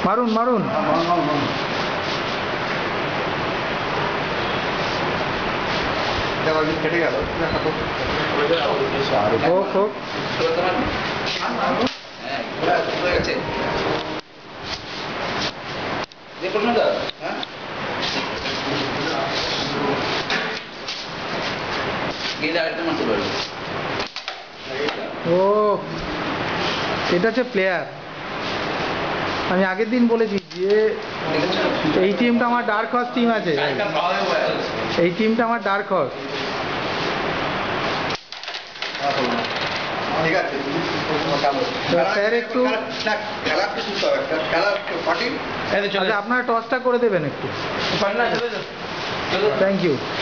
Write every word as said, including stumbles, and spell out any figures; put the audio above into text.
মারুন মারুন কেটে গেল হোক হোক ও এটা হচ্ছে প্লেয়ার। আমি আগের দিন বলেছি যে এই টিমটা আমার ডার্ক হর্স টিম আছে, এই টিমটা আমার ডার্ক হর্স। স্যার একটু আপনারা টসটা করে দেবেন একটু। Thank you.